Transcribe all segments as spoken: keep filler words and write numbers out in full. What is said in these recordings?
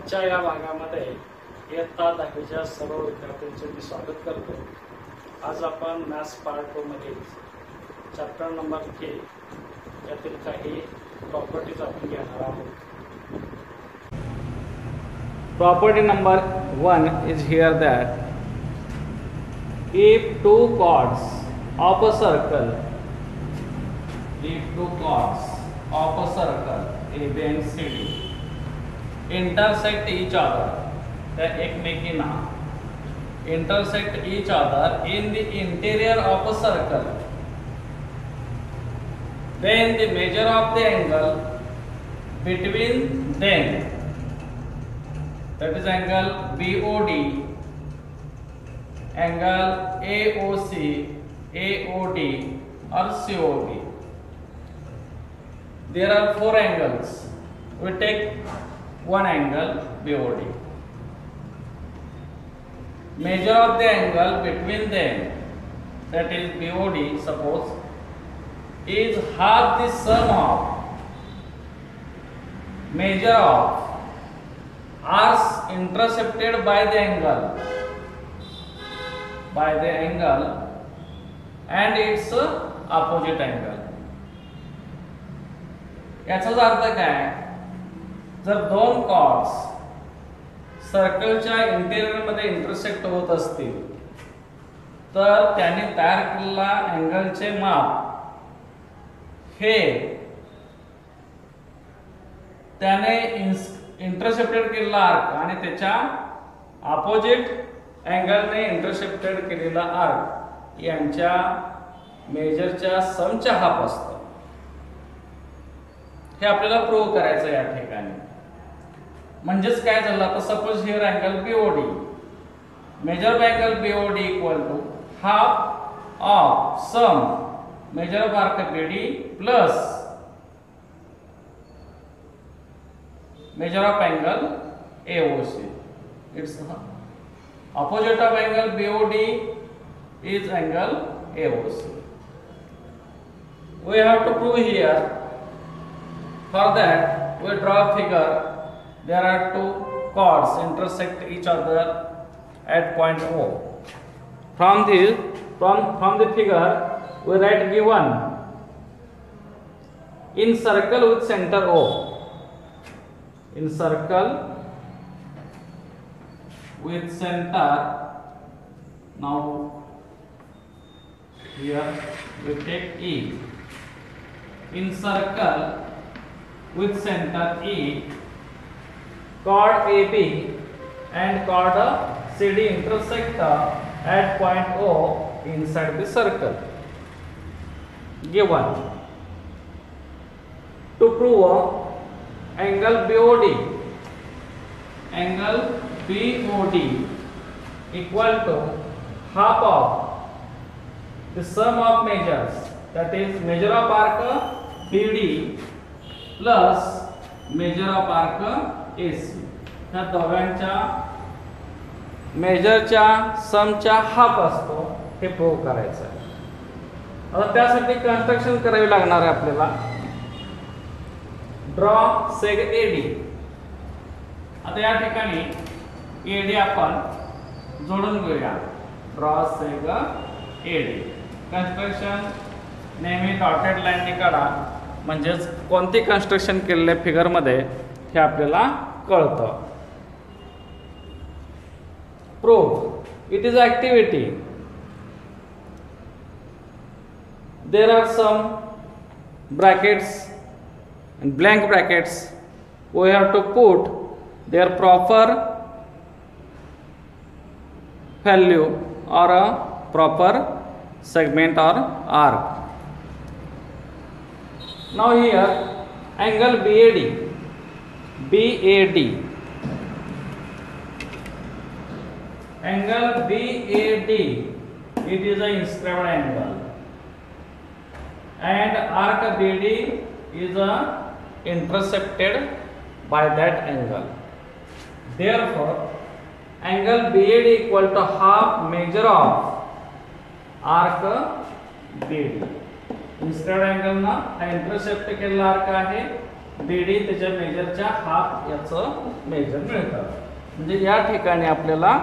आजच्या या भागामध्ये इयत्ता दहावीच्या सर्व विद्यार्थ्यांचे मी स्वागत करतो। आज आपण मॅथ्स पार्ट टू मध्ये चॅप्टर नंबर के यातील काही प्रॉपर्टीज आपण घेणार आहोत। Property number one is here that if two chords of a circle if two chords of a circle A, B and C D intersect each other, त्या एकमेकींना intersect each other in the interior of a circle, then the measure of the angle between them, that is angle B O D, angle A O C, A O D or C O D. There are four angles. We take one angle B O D. Measure of the angle between them, that is B O D, suppose, is half the sum of measure of arcs intercepted by the angle by the angle and its opposite angle. याचाच अर्थ काय, जर दोन chords सर्कलच्या interior मध्ये intersect होत असतील तर त्यांनी तयार केलेला अँगलचे माप हे त्याने इंटरसेप्टेड केलेला आर्क आणि त्याच्या ऑपोजिट अँगलने इंटरसेप्टेड केलेला आर्क यांच्या मेजरच्या समच्या हाफ असतो। हे आपल्याला प्रूव्ह करायचं या ठिकाणी। म्हणजेच काय झालं, आता suppose here angle B O D, measure of angle B O D equal to half of sum measure of arc B D plus measure of angle A O C. It's opposite of angle B O D is angle A O C. We have to prove here. For that, we draw a figure. There are two chords intersect each other at point O. From the from from the figure, we write given in circle with center O. In circle with center, now here we take E. In circle with center E, chord A B and chord C D intersect at point O inside the circle. Given to prove angle B O D, angle B O D equal to half of the sum of measures, that is measure of arc B D plus measure of arc A C. ह्या दोघांच्या मेजरच्या समच्या half असतो, हे prove करायचं आहे। आता त्यासाठी construction करावी लागणार आहे आपल्याला। Draw seg A D. आता या ठिकाणी A D आपण जोडून घेऊया। Draw seg A D. Construction नेहमी डॉटेड लाईनने काढा, म्हणजेच कोणती कन्स्ट्रक्शन केलेल्या फिगर मध्ये हे आपल्याला कळतं। Proof it is activity. There are some brackets and blank brackets. We have to put their proper value or a proper segment or arc. Now here angle B A D, B A D, angle B A D, it is a inscribed angle, and arc B D is a intercepted by that angle. Therefore, angle B A D equal to half measure of arc B D. Instead angle ना हा intercept केलेला arc आहे D D त्याच्या मेजरच्या half याचं major मिळतं. म्हणजे या ठिकाणी आपल्याला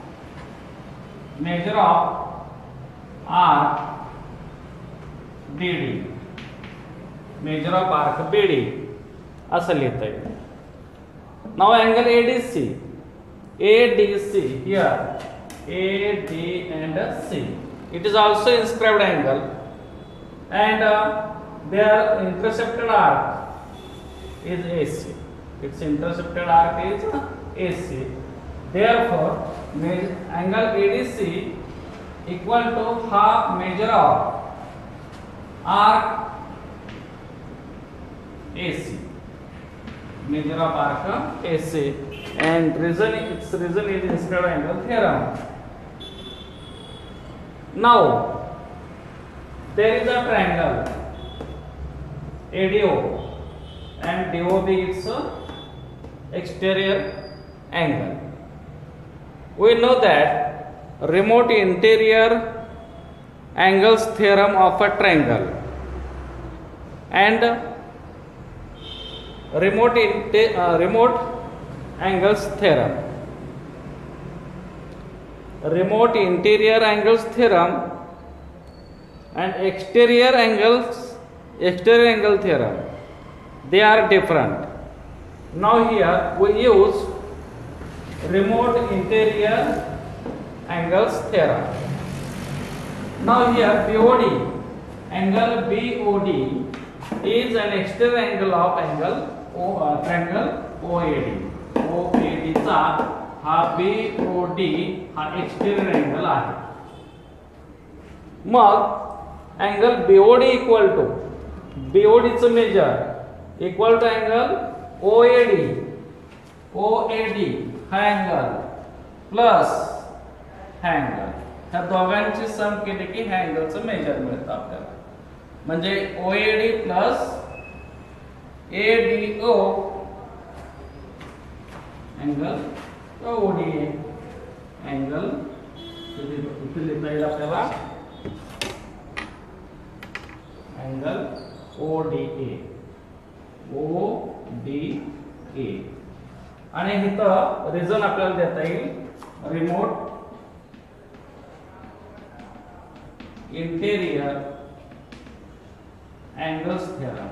measure of arc D D, measure of arc B D असं लिहिता येईल. नाव angle A D C, A D C here A, D and C. It is also inscribed angle, and uh, their intercepted arc is A C. Its intercepted arc is A C. Therefore, angle A D C equal to half measure of arc A C. Measure of arc A C, and reason its reason is inscribed angle theorem. Now there is a triangle A D O and D O B its exterior angle. We know that remote interior angles theorem of a triangle and remote uh, remote angles theorem. Remote interior angles theorem and exterior angles exterior angle theorem, they are different. Now here we use remote interior angles theorem. Now here B O D, angle B O D is an exterior angle of angle O, uh, triangle O A D. O A D चा हा B O D हा exterior angle आहे. मग angle B O D equal to B O D चं measure equal to angle O A D. O A D हा angle plus हा angle, ह्या दोघांची सम केली की ह्या अँगलचं मेजर मिळतं आपल्याला. म्हणजे O A D plus A D O angle O D A angle इथे लिहिता येईल आपल्याला angle O D A O D A. आणि इथं रिझन आपल्याला देता येईल remote interior angles theorem.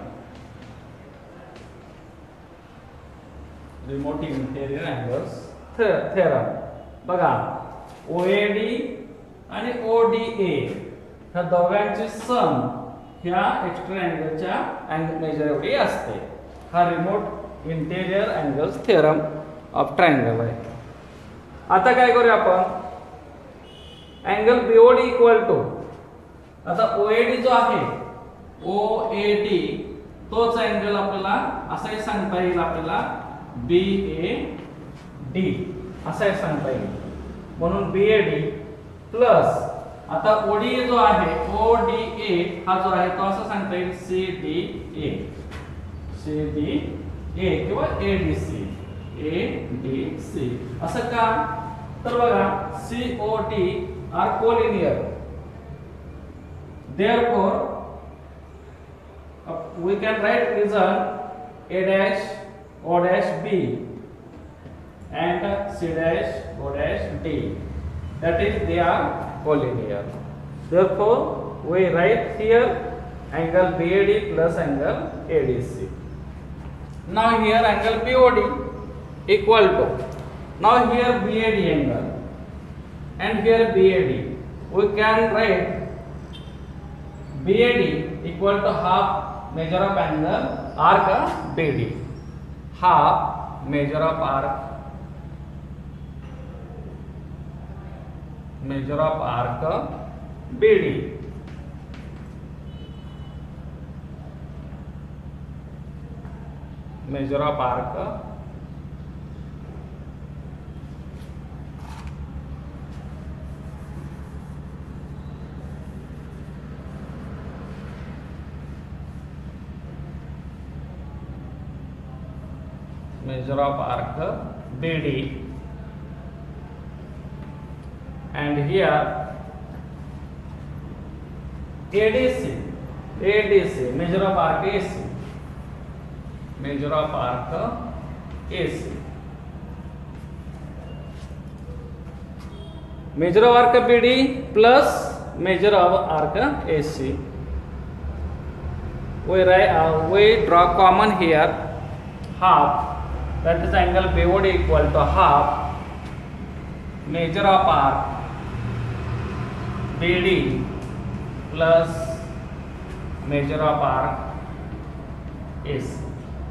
Remote interior angles theorem बघा, O A D आणि O D A ह्या दोघांची सम ह्या एक्स्ट्रा अँगलच्या अँगल मेजर एवढी असते. हा remote interior angles theorem of triangle आहे. आता काय करूया आपण, angle B O D equal to, आता O A D जो आहे O A D तोच अँगल आपल्याला असाही सांगता येईल आपल्याला B A D असाही सांगता येईल. म्हणून B A D प्लस आता O D A जो आहे O D A हा जो आहे तो असं सांगता येईल C D A C D A किंवा A D C A D C. असं का, तर बघा C O D are collinear. Therefore we can write reason A dash O dash B and C dash O dash D, that is they are collinear. Therefore we write here angle B A D plus angle A D C. Now here angle B O D equal to, now here B A D angle and here B A D, we can write B A D equal to half measure of angle arc B D, half measure of arc measure of arc B D. Measure of arc measure of arc B D, and here A D C, A D C measure of arc A C. measure of arc A C. Measure of arc B D plus measure of arc A C. We write, uh, we draw common here half, that is angle B O D equal to half measure of arc B D plus measure of arc A C.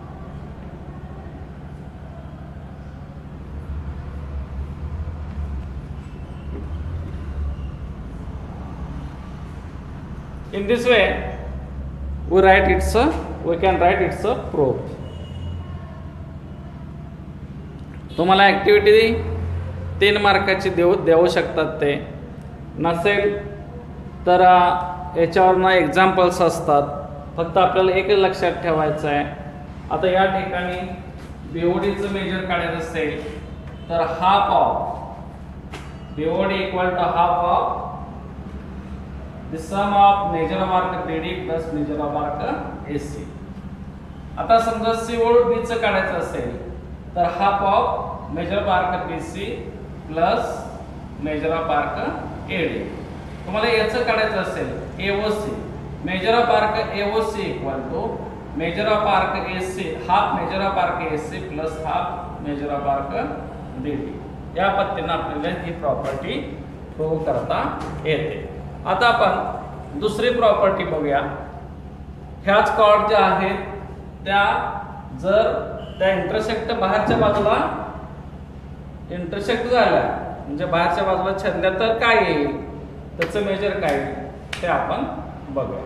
In this way, we write it's a we can write it's a proof. तुम्हाला activity तीन मार्काची देऊ देऊ शकतात, ते नसेल तर याच्यावरनं examples असतात. फक्त आपल्याला एक लक्षात ठेवायचं आहे. आता या ठिकाणी बीओडीचं मेजर काढायचं असेल तर half of BOD equal to half of the sum of measure of arc B D plus measure of arc A C. आता समजा C O D चं काढायचं असेल तर half of measure of arc B C plus measure of arc A D. तुम्हाला याचं काढायचं असेल A O C, measure of arc A O C equal to measure of arc A C, half measure of arc A C plus half measure of arc B D. या पद्धतीने आपल्याला ही property prove करता येते. आता आपण दुसरी property बघूया. ह्याच कॉर्ड ज्या आहेत त्या जर त्या इंटरसेक्ट बाहेरच्या बाजूला इंटरसेक्ट झाल्या म्हणजे बाहेरच्या बाजूला छेदल्या तर काय येईल, त्याचं मेजर काय येईल ते आपण बघूया.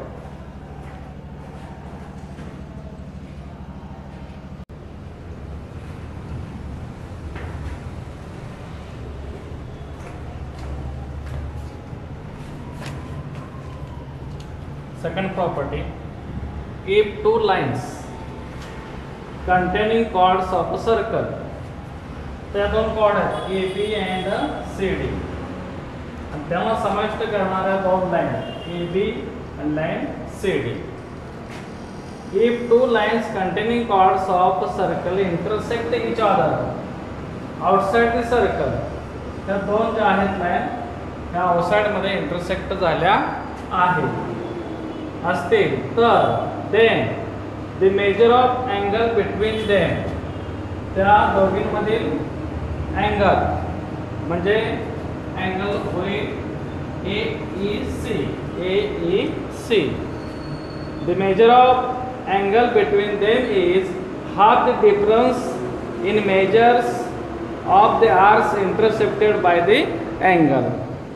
Second property, if two lines containing chords of a circle, त्या दोन chord आहेत A B and C D, आणि त्यांना समाविष्ट करणाऱ्या दोन line A B and line C D. If two lines containing chords of a circle intersect each other outside the circle, त्या दोन ज्या आहेत लाईन ह्या आउटसाइड मध्ये इंटरसेक्ट झाल्या आहेत असतील तर then the measure of angle between them, त्या दोघींमधील अँगल म्हणजे अँगल होईल A E C. A E C. The measure of angle between them is half the difference in measures of the arcs intercepted by the angle.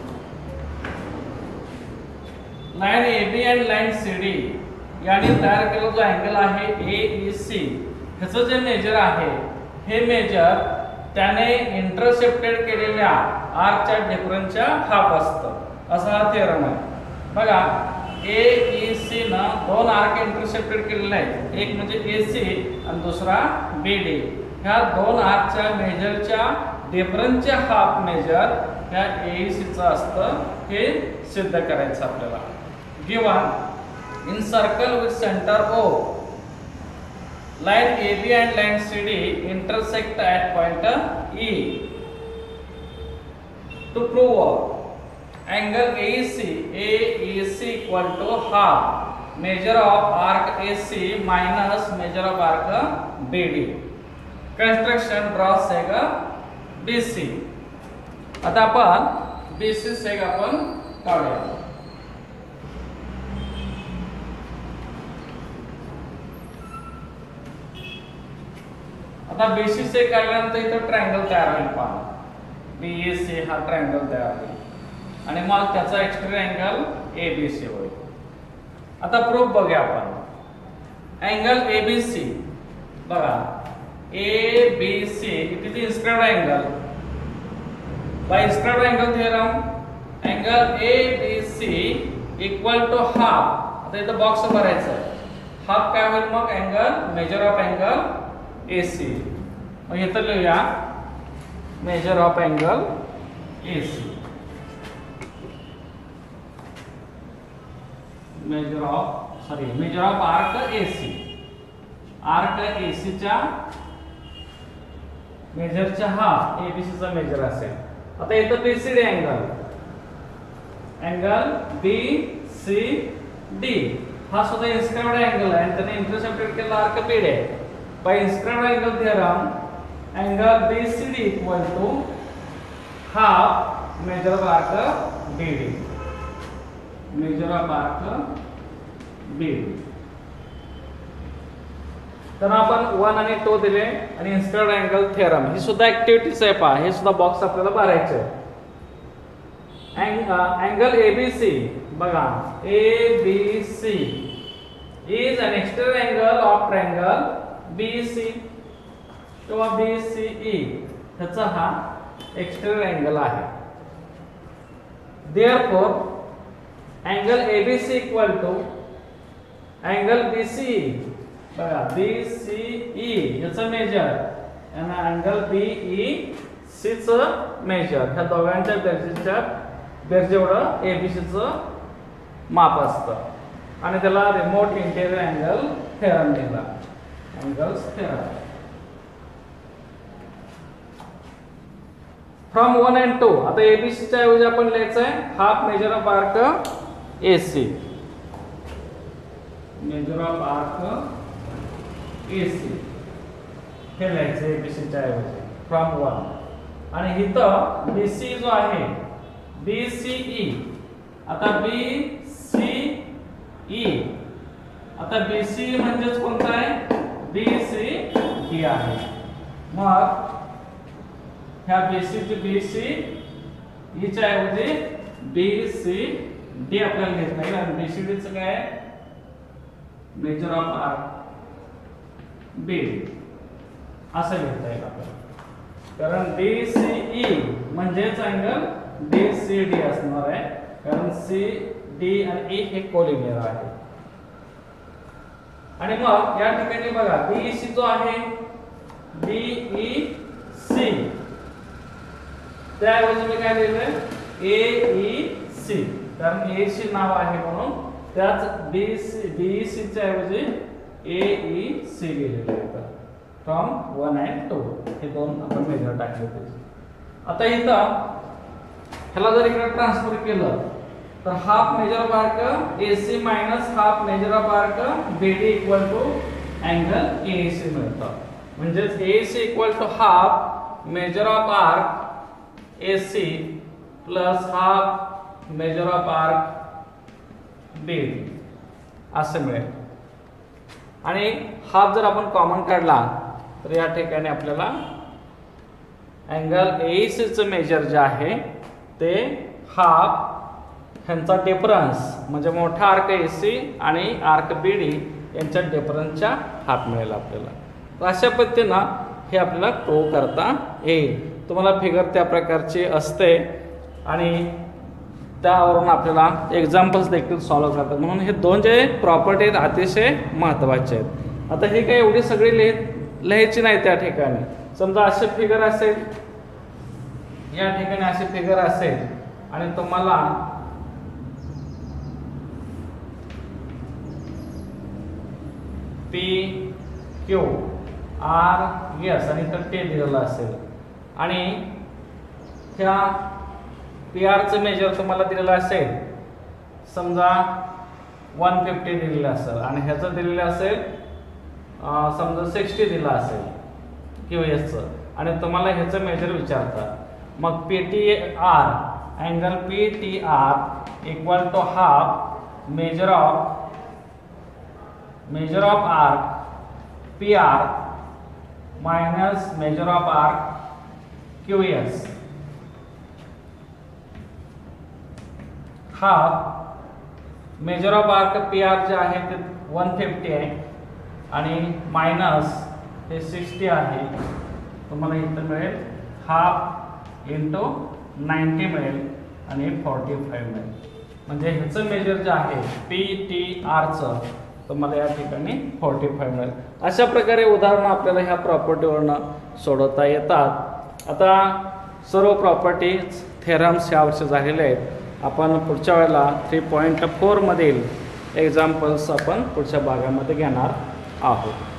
Line A B आणि line C D याने तयार केलेला जो angle आहे ए E C, ह्याचं जे major आहे हे मेजर त्याने इंटरसेप्टेड केलेल्या आर्कच्या डिफरन्सच्या हाफ असतं, असा हा थेरम आहे. बघा ए ई सी न दोन आर्क इंटरसेप्टेड केलेले आहेत, एक म्हणजे ए सी आणि दुसरा बी डी. ह्या दोन आर्कच्या मेजरच्या डिफरन्सचे हाफ मेजर ह्या ए ई सी चं असतं, हे सिद्ध करायचं आपल्याला. Given in circle with center O, line A B and line C D intersect at point E. To prove angle A E C, A E C equal to half measure of arc A C minus measure of arc B D. Construction draw seg B C. आता आपण B C seg आपण काढूया. आता BC से काढल्यानंतर इथं triangle तयार होईल. पहा बीएसी हा ट्रायंगल तयार होईल आणि मग त्याचा एक्सटेरियर अँगल एबीसी होईल. आता प्रूफ बघूया आपण. अँगल एबीसी बघा ABC it is inscribed angle by inscribed angle theorem. Angle ABC equal to half. आता इथं बॉक्स भरायचा आहे. हाफ काय होईल मग angle measure of angle A C. मग इथं लिहूया measure of angle A C. Measure of sorry measure of arc A C. Arc एसीच्या मेजरच्या हाफ एबीसीचा मेजर असेल. आता इथं BCD angle angle B C D हा सुद्धा इन्स्क्राइब्ड अँगल आहे आणि त्याने इंटरसेप्टेड केला आर्क बीडी आहे. By inscribed angle theorem angle BCD equal to half measure of arc BD. Measure of arc BD. तर आपण वन आणि टू दिले आणि इन्स्क्राइब्ड अँगल थिअरम ही सुद्धा ऍक्टिव्हिटीज आहे. पहा हे सुद्धा बॉक्स आपल्याला भरायचे. अँगल एबीसी बघा ABC is an external angle of triangle BC किंवा बीसीई ह्याचा हा एक्सटर्नल अँगल आहे. Therefore angle ABC equal to angle BCE बघा बीसीई याचं मेजर आणि अँगल बीई चं मेजर ह्या दोघांच्या बेरजेच्या बेरजेवढं एबीसीचं माप असतं आणि त्याला रिमोट इंटेरियर अँगल थिअरम दिला. Angles theorem from one and two. आता एबीसीच्या ऐवजी आपण लिहायचं आहे half measure of arc AC. Major of arc AC हे लिहायचं एबीसीच्या ऐवजी फ्रॉम वन. आणि इथं बीसी जो आहे बीसीई आता बीसीई आता बीसी म्हणजेच कोणता आहे बीसीडी आहे. मग ह्या बीसी बीसी च्या ऐवजी बीसीडी आपल्याला घेतलं आहे आणि बीसीडी चं काय मेजर ऑफ आर्क बीडी असं घेता येईल आपल्याला. कारण बीसीई म्हणजेच अँगल बीसीडी असणार आहे कारण सी डी आणि ई हे कोलिनियर आहे. आणि मग या ठिकाणी बघा बीसी जो आहे बीईसी त्याऐवजी मी काय लिहिलंय एईसी कारण एसी नाव आहे म्हणून त्याच बीसी बीईसी च्या ऐवजी एईसी लिहिलेलं आहे. फ्रॉम वन अँड टू हे दोन आपण मेजर टाकले होते. आता इथं ह्याला जर इकडे ट्रान्सफर केलं तर half measure of arc AC minus half measure of arc BD equal to angle AC मिळतं. म्हणजेच AC equal to half measure of arc AC plus half measure of arc BD असं मिळेल. आणि हाफ जर आपण common काढला तर या ठिकाणी आपल्याला अँगल एईसी चं मेजर जे आहे ते हाफ ह्यांचा डिफरन्स म्हणजे मोठा आर्क एसी आणि आर्क बीडी यांच्या डिफरन्सच्या हाफ मिळेल आपल्याला. तर अशा पद्धतीनं हे आपल्याला प्रूव्ह करता येईल. तुम्हाला फिगर त्या प्रकारची असते आणि त्यावरून आपल्याला एक्झाम्पल्स देखील सॉल्व्ह करतात. म्हणून हे दोन जे प्रॉपर्टी आहेत अतिशय महत्त्वाचे आहेत. आता हे काय एवढी सगळी लिहित लिहायची नाही. त्या ठिकाणी समजा असे फिगर असेल या ठिकाणी असे फिगर असेल आणि तुम्हाला पी क्यू आर एस आणि तर ते दिलेलं असेल आणि ह्या पी आरचं मेजर तुम्हाला दिलेलं असेल समजा वन फिफ्टी दिलेलं असेल आणि ह्याचं दिलेलं असेल समजा सिक्स्टी दिलं असेल क्यू एसचं आणि तुम्हाला ह्याचं मेजर विचारतात. मग P T R angle P T R equal to half measure of measure of arc P R minus measure of arc Q S. Half measure of arc P R जे आहे ते one fifty आहे आणि minus हे sixty आहे. तुम्हाला इथं मिळेल हाफ इंटू नाईन्टी मिळेल आणि फोर्टी फाईव्ह मिळेल. म्हणजे ह्याचं मेजर जे आहे पी टी आरचं तुम्हाला या ठिकाणी फोर्टी फाईव्ह मिळेल. अशा प्रकारे उदाहरणं आपल्याला ह्या प्रॉपर्टीवरनं सोडवता येतात. आता सर्व प्रॉपर्टीज थेरम्स ह्या वर्षी झालेले आहेत. आपण पुढच्या वेळेला थ्री पॉईंट फोरमधील एक्झाम्पल्स आपण पुढच्या भागामध्ये घेणार आहोत.